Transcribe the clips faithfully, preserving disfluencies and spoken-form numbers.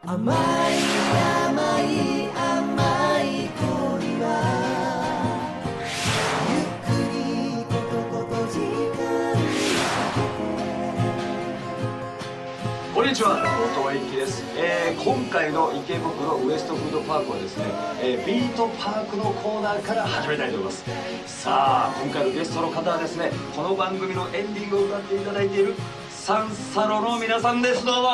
甘い甘い甘い恋はゆっくりことこと時間こんにちは、後藤一輝です、えー、今回の池袋ウエストフードパークはですね、えー、ビートパークのコーナーから始めたいと思います。さあ、今回のゲストの方はですね、この番組のエンディングを歌っていただいているサンサロの皆さんです。どうもどうも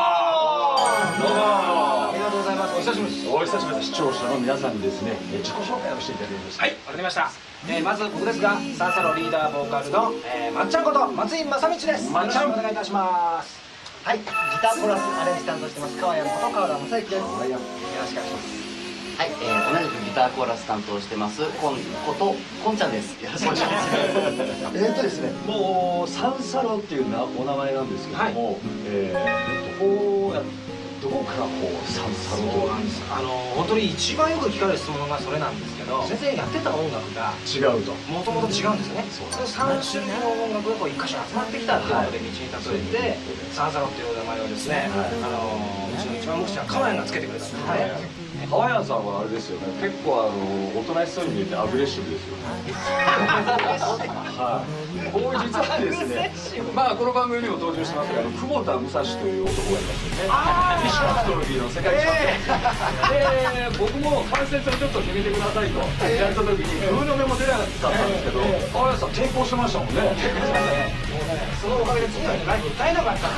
ありがとうございます。お久しぶりです。 お久しぶりです。視聴者の皆さんにですね、自己紹介をしていただきました。 はい、わかりました。えー、まず僕ですが、サンサロリーダーボーカルの、えー、まっちゃんこと松井正道です。 まっちゃん、 よろしくお願いいたします。 はい、ギターコーラスアレンジ担当してます川谷こと川田正幸です。よろしくお願いします。 はい、えー、同じくギターコーラス担当してますこんことこんちゃんです。よろしくお願いします。 えっとですね、もうサンサロっていうなお名前なんですけども、はい、えー、どこやどこからこうサンサロと。そうなんです。あの本当に一番よく聞かれる質問がそれなんですけど、先生やってた音楽が違うと。 もともと違うんですね。そのさん種類の音楽がこう一箇所集まってきたっていうことで道にたどれて、サンサロっていう名前をですね、あのうちの一番昔は川谷がつけてくれたんです。はい。 川谷さんはあれですよね、結構あのおとなしそうに見えてアグレッシブですよね。はい。こう実はですね、まあこの番組にも登場してますが、久保田武蔵という男がいますよね。フィッシュアストロビーの世界チャンピオン。で、僕も関節をちょっと決めてくださいとやった時にグーの音も出なかったんですけど、川谷さん抵抗してましたもんね。 そのおかげで次の日ライブ歌えなかった。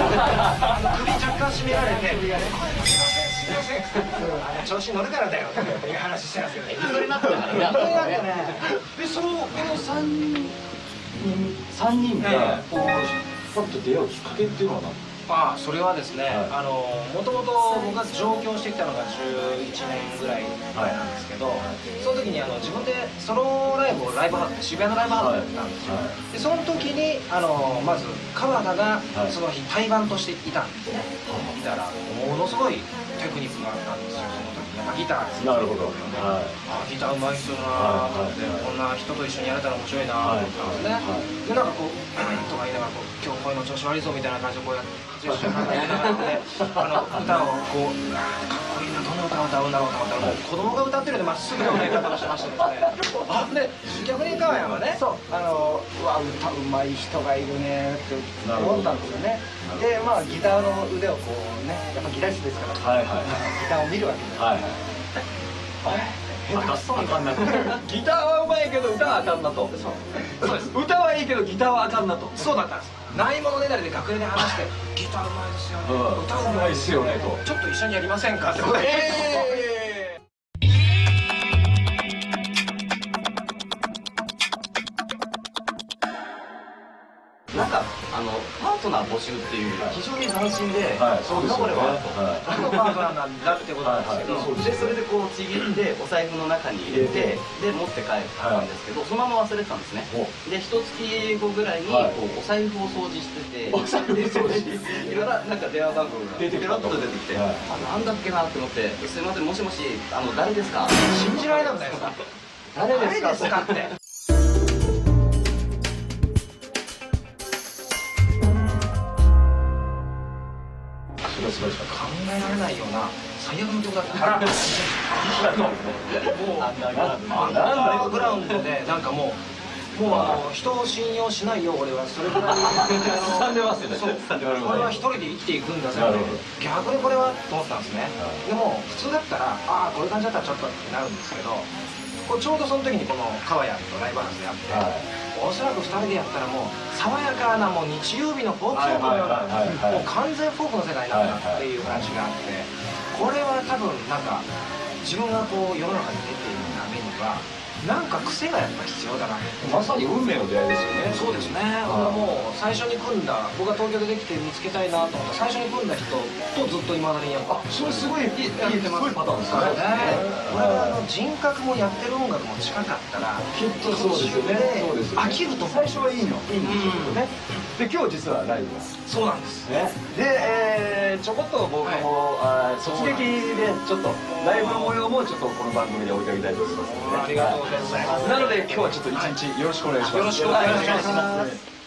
首若干締められて、首がね、すいません、調子乗るからだよっていう話してますけどね。 それなったからね。 で、そのこの三人三人がこうパッと出会うきっかけっていうのは何？ まあそれはですね、あのもともと僕が上京してきたのがじゅういちねんぐらい前なんですけど、その時にあの自分でソロライブをライブハウスで渋谷のライブハウスでやったんですよ。でその時にあのまず川田がその日対バンとしていたんですね。いたらものすごいテクニックがあったんですよ。その時やっぱギターです。 なるほど。 あギターうまい人だなと思って、こんな人と一緒にやれたら面白いなと思ったんですね。でなんかこうとか言いながらこう今日声の調子悪いぞみたいな感じでこうやって。なんかやりながらね、あの歌をこうかっこいいな、どの歌を歌うんだろうと思ったらもう子供が歌ってるようでまっすぐな歌い方をしてましてですね。あで逆に川谷はね、そうあのうわ歌うまい人がいるねって思ったんですよね。でまあギターの腕をこうね、やっぱギタリストですから、はいはい、ギターを見るわけです。はいはい。 あかんなと。ギターはうまいけど歌はあかんなと。そうです。歌はいいけどギターはあかんなと。 そうだったんです。ないものねだりで楽屋で話してギターうまいですよね、歌うまいですよねと、ちょっと一緒にやりませんかって。 なんかあのパートナー募集っていう非常に斬新で、 そうですよね。 何のパートナーなんだってことなんですけど、 でそれでこうちぎってお財布の中に入れてで持って帰ったんですけど、そのまま忘れてたんですね。で一月後ぐらいにこうお財布を掃除してて、お財布掃除いろいろなんか電話番号がペロッと出てきて、あなんだっけなって思って、すいませんもしもしあの誰ですか？ 信じられなくないですか？誰ですかって。考えられないような最悪の曲だったから、もうアンダーグラウンドでなんかもうもうあの人を信用しないよ俺は、それぐらいすさんでますよね。 そうこれは一人で生きていくんだぜ、逆にこれはと思ったんですね。でも普通だったらああこういう感じだったらちょっとってなるんですけど、これちょうどその時にこの川谷とライブハウスでやって、おそらくふたりでやったらもう爽やかなもう日曜日のフォークソングのようなもう完全フォークの世界になったっていう感じがあって、これは多分なんか自分がこう世の中に出ているためにはなんか癖がやっぱ必要だな。 まさに運命の出会いですよね。 そうですね。もう最初に組んだ、僕が東京でできて見つけたいなと思った最初に組んだ人とずっといまだにやっぱ、 それすごいいいパターンですね。 これはあの人格もやってる音楽も近かったらきっとそうですよね。 飽きると最初はいいのいいんですよね。で今日実はライブがそうなんですね。でちょこっと僕も突撃でちょっとライブの模様もちょっとこの番組で追いかけたいと思いますので、 ありがとうございます。 なので今日はちょっと一日よろしくお願いします。 よろしくお願いします。